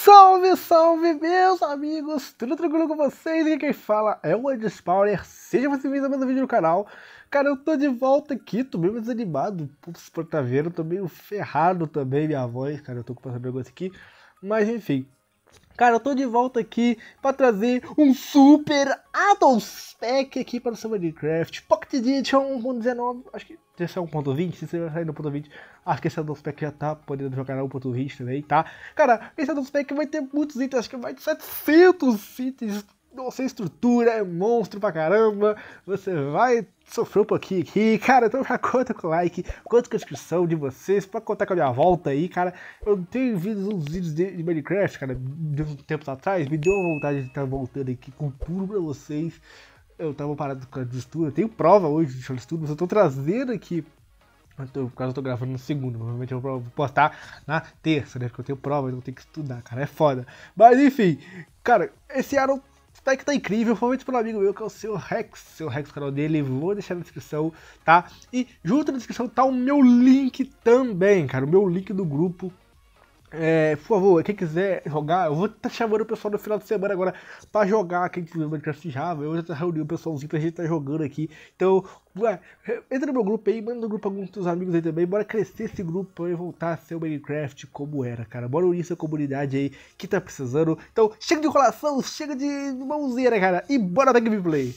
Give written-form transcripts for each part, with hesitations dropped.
Salve, salve, meus amigos! Tudo tranquilo com vocês? E quem fala é o Spawner. Seja você bem-vindo a mais um vídeo no canal. Cara, eu tô de volta aqui, tô meio desanimado. Putz, por tá vendo, tô meio ferrado também, minha voz. Cara, eu tô com essa negócio aqui. Mas enfim. Cara, eu tô de volta aqui pra trazer um super Addons Pack aqui para o seu Minecraft Pocket Edition 1.19, acho que esse é 1.20, se você vai sair no 1.20, acho que esse Addons Pack já tá podendo jogar na 1.20 também, tá? Cara, esse Addons Pack vai ter muitos itens, acho que vai de 700 itens, nossa, estrutura é monstro pra caramba, você vai sofrer um pouquinho aqui, cara, então já conta com o like, conta com a descrição de vocês, pra contar com a minha volta aí, cara, eu tenho visto uns vídeos de Minecraft, cara, de uns tempos atrás, me deu vontade de estar voltando aqui com tudo pra vocês, eu tava parado com a de estudo, eu tenho prova hoje de estudo, mas eu tô trazendo aqui, por causa eu tô gravando no segundo, provavelmente eu vou postar na terça, né, porque eu tenho prova, então eu tenho que estudar, cara, é foda, mas enfim, cara, esse ano o pack tá incrível, foi feito por um amigo meu que é o seu Rex, o canal dele, vou deixar na descrição, tá? E junto na descrição tá o meu link também, cara, o meu link do grupo. Por favor, quem quiser jogar, eu vou estar chamando o pessoal no final de semana agora pra jogar, quem quiser Minecraft Java, eu já tô reunindo o pessoalzinho pra gente tá jogando aqui. Então, entra no meu grupo aí, manda no grupo alguns dos amigos aí também, bora crescer esse grupo e voltar a ser o Minecraft como era, cara. Bora unir essa comunidade aí que tá precisando. Então, chega de enrolação, chega de mãozinha, cara, e bora dar gameplay.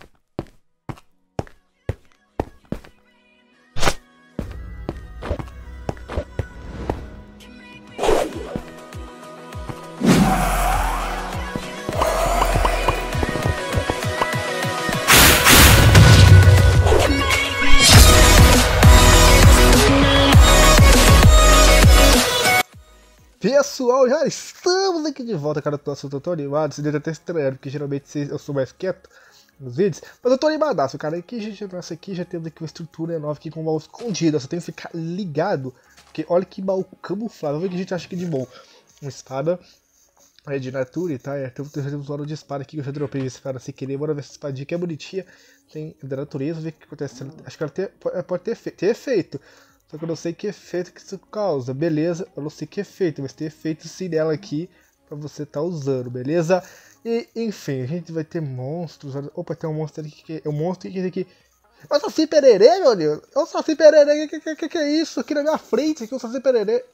Pessoal, já estamos aqui de volta, cara, eu tô animado, você deve até estranhando, porque geralmente eu sou mais quieto nos vídeos, mas eu tô animadaço, cara, aqui, gente, nossa, aqui já temos aqui uma estrutura nova aqui com um baú escondido, eu só tenho que ficar ligado, porque olha que baú camuflado, vamos ver o que a gente acha aqui de bom. Uma espada de nature, tá, temos um lado de espada aqui que eu já dropei essa espada sem querer, bora ver essa espadinha que é bonitinha, tem da natureza, ver o que acontece, acho que ela pode ter efeito. Só que eu não sei que efeito que isso causa, beleza? Eu não sei que efeito, mas tem efeito sim nela aqui pra você tá usando, beleza? E, enfim, a gente vai ter monstros. Opa, tem um monstro ali que é um monstro que aqui. É o Saci Pererê, meu Deus! É o Saci Pererê, que é isso? Aqui na minha frente, aqui o Saci Pererê.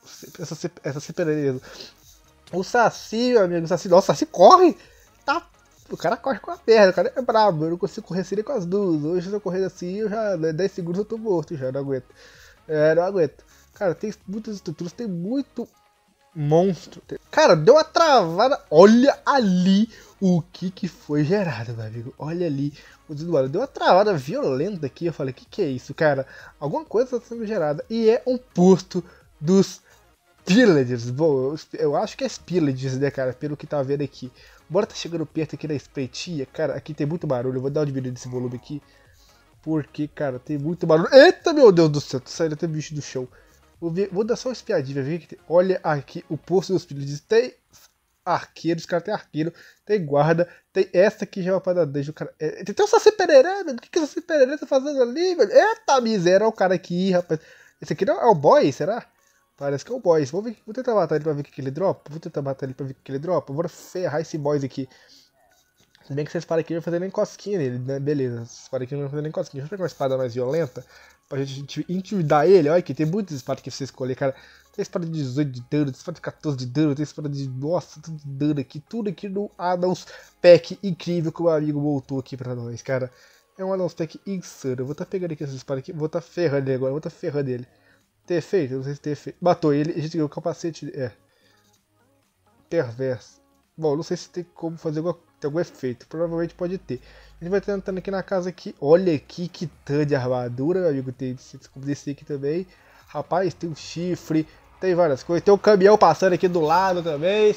É Saci Pererê. O Saci, meu amigo, o Saci. Nossa, o Saci corre! Tá. O cara corre com a perna, o cara é brabo, eu não consigo correr assim nem com as duas. Hoje se eu correr assim, eu já 10 segundos eu tô morto, já não aguento. Não aguento. Cara, tem muitas estruturas, tem muito monstro. Cara, deu uma travada. Olha ali o que foi gerado, meu amigo. Olha ali. Deu uma travada violenta aqui. Eu falei, que é isso, cara? Alguma coisa está sendo gerada. E é um posto dos Pillagers. Bom, eu acho que é Pillagers, né, cara? Pelo que tá vendo aqui. Bora tá chegando perto aqui da espretinha. Cara, aqui tem muito barulho. Eu vou dar uma diminuída desse volume aqui. Porque, cara, tem muito barulho. Eita, meu Deus do céu, tô saindo até bicho do chão. Vou dar só uma espiadinha, ver que tem. Olha aqui o posto dos Pillagers. Tem arqueiros, cara, tem arqueiro, tem guarda, tem essa aqui já é uma padadeja, cara. Tem um Saci Pererê, velho. O que o Saci Pererê tá fazendo ali, velho? Eita, miséria, olha o cara aqui, rapaz. Esse aqui não é o boy, será? Parece que é o boys. Vou tentar matar ele pra ver o que ele dropa. Vou ferrar esse boys aqui. Se bem que essa espada aqui não vai fazer nem cosquinha nele, né? Beleza, essa espada aqui não vai fazer nem cosquinha. Deixa eu pegar uma espada mais violenta pra gente intimidar ele. Olha aqui, tem muitas espadas que você escolher, cara. Tem espada de 18 de dano, tem espada de 14 de dano, tem espada de... Nossa, tudo de dano aqui. Tudo aqui no Addons Pack incrível que o meu amigo voltou aqui pra nós, cara. É um Addons Pack insano. Eu vou estar pegando aqui essa espada aqui, vou estar ferrando ele agora, vou estar ferrando ele. Tem efeito? Não sei se tem efeito. Matou ele, a gente ganhou o capacete. Perverso. Bom, não sei se tem como fazer algum efeito. Provavelmente pode ter. A gente vai tentando aqui na casa aqui. Olha aqui que tanto de armadura, meu amigo. Tem desse aqui também. Rapaz, tem um chifre. Tem várias coisas. Tem um caminhão passando aqui do lado também.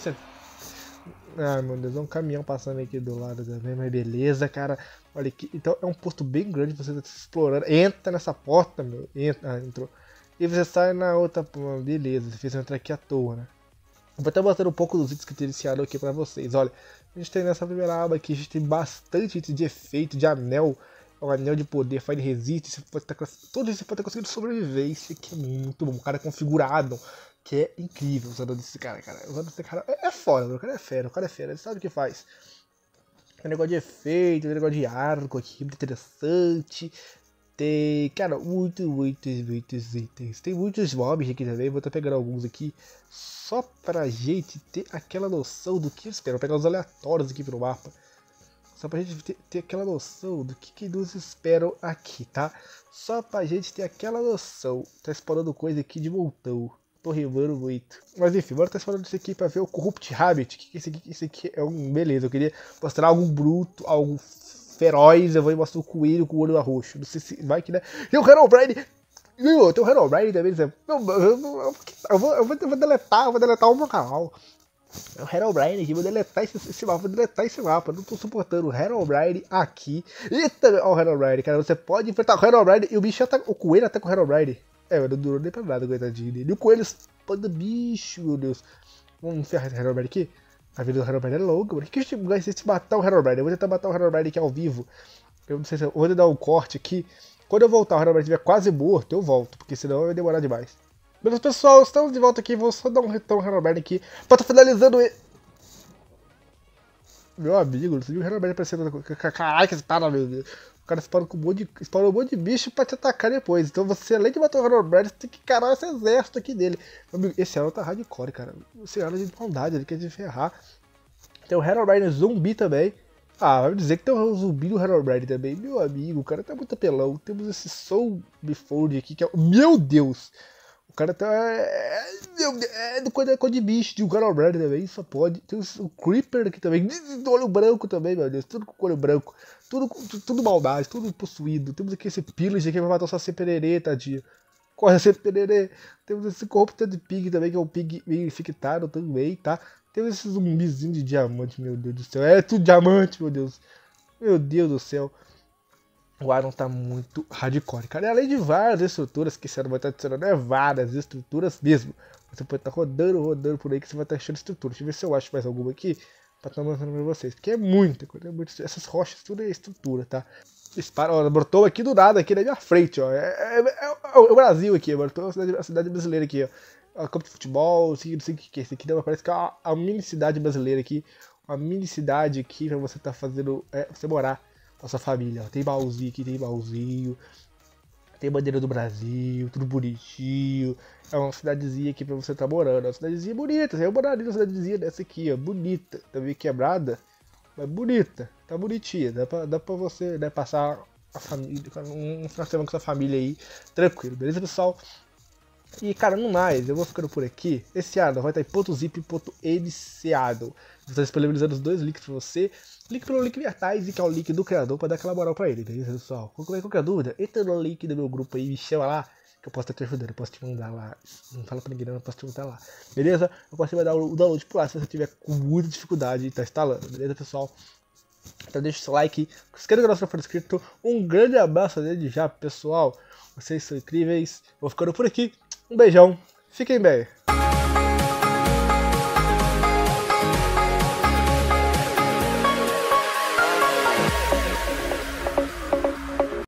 Ah, meu Deus, é um caminhão passando aqui do lado também. Mas beleza, cara. Olha aqui. Então é um posto bem grande. Você tá explorando. Entra nessa porta, meu. Entrou. E você sai na outra. Beleza, você fez entrar aqui à toa, né? Vou até mostrar um pouco dos itens que iniciaram aqui pra vocês. Olha, a gente tem nessa primeira aba aqui, a gente tem bastante item de efeito, de anel. O anel de poder, Fire Resist, todo isso você pode estar conseguindo sobreviver. Isso aqui é muito bom. O cara é configurado. que é incrível usando desse cara, Usando desse cara é foda, mano. O cara é fera, ele sabe o que faz. Tem negócio de efeito, tem negócio de arco aqui, muito interessante. Tem, cara, muitos itens. Tem muitos mobs aqui também, vou estar pegando alguns aqui. Só pra gente ter aquela noção do que espera. Vou pegar os aleatórios aqui pro mapa. Só pra gente ter aquela noção do que nos esperam aqui, tá? Só pra gente ter aquela noção. Tá explorando coisa aqui de montão. Tô rimando muito. Mas enfim, bora tá explorando isso aqui pra ver o Corrupt Rabbit. Que esse aqui? Esse aqui é um... Beleza, eu queria mostrar algo bruto, algo feroz. Eu vou mostrar o coelho com o olho roxo. Não sei se vai que, né? E o Herobrine... Tem o Herobrine também. Eu vou deletar o meu canal. É o Herobrine aqui, vou deletar esse mapa, não tô suportando o Herobrine aqui. E também, ó, o Herobrine, cara, você pode enfrentar o Herobrine e o bicho ataca, o coelho ataca o Herobrine. Não durou nem pra nada, coitadinho dele. E o coelho espanta bicho, meu Deus. Vamos ferrar esse Herobrine aqui? A vida do Herobrine é longa, mano. O que a gente ganha se matar o Herobrine? Eu vou tentar matar o Herobrine aqui ao vivo. Eu não sei se eu vou dar um corte aqui. Quando eu voltar, o Herobrine estiver quase morto, eu volto, porque senão vai demorar demais. Beleza, pessoal, estamos de volta aqui. Vou só dar um retorno ao Herobrine aqui pra estar finalizando ele. Meu amigo, você viu o Herobrine aparecendo. Caraca, esse cara, meu Deus. O cara disparou um monte de bicho pra te atacar depois. Então você, além de matar o Herobrine, você tem que encarar esse exército aqui dele. Meu amigo, esse Elo tá hardcore, cara. Esse Elo é de maldade, ele quer te ferrar. Tem o Herobrine zumbi também. Ah, vai me dizer que tem um zumbi do Herobrine também. Meu amigo, o cara tá muito apelão. Temos esse Soul Befold aqui, que é. Meu Deus! O cara tá. Do cor de bicho, de um Herobrine também, só pode. Tem o Creeper aqui também, do olho branco também, meu Deus. Tudo com olho branco. Tudo maldade, tudo possuído. Temos aqui esse Pillage aqui pra matar só esse pererê, tadinho. Corre esse pererê. Temos esse Corrupted Pig também, que é um pig meio infectado também, tá? Temos esse zumbizinho de diamante, meu Deus do céu. É tudo diamante, meu Deus. Meu Deus do céu. O Iron tá muito hardcore, cara. E além de várias estruturas que você não vai estar adicionando, várias estruturas mesmo. Você pode estar rodando por aí que você vai estar achando estrutura. Deixa eu ver se eu acho mais alguma aqui pra estar mostrando pra vocês. Porque é muita coisa, essas rochas, tudo é estrutura, tá? Dispara, ó, brotou aqui do nada, aqui na minha frente, ó. É o Brasil aqui, brotou a cidade brasileira aqui, ó. Campo de futebol, não sei o que é. Esse aqui parece que é uma mini cidade brasileira aqui. Uma mini cidade aqui pra você estar fazendo, você morar. Nossa família, ó. Tem baúzinho aqui, tem baúzinho. Tem bandeira do Brasil, tudo bonitinho. É uma cidadezinha aqui pra você estar morando. É uma cidadezinha bonita. Eu moraria numa cidadezinha dessa aqui, ó. Bonita. Tá meio quebrada, mas bonita. Tá bonitinha. Dá pra você, né, passar a família, um final de semana com sua família aí. Tranquilo, beleza, pessoal? E, cara, no mais, eu vou ficando por aqui. Esse ano vai estar em .zip e .nceado. Vou estar disponibilizando os dois links pra você. Link pelo link Vertise, que é o link do criador, pra dar aquela moral pra ele, beleza, pessoal? Qualquer dúvida, entra no link do meu grupo aí, me chama lá, que eu posso estar te ajudando, eu posso te mandar lá. Não fala pra ninguém, não, eu posso te mandar lá, beleza? Eu posso te mandar o download por lá, se você tiver com muita dificuldade de estar instalando, beleza, pessoal? Então deixa o seu like, se inscreva no canal se não for inscrito. Um grande abraço desde já, pessoal. Vocês são incríveis. Vou ficando por aqui. Um beijão. Fiquem bem.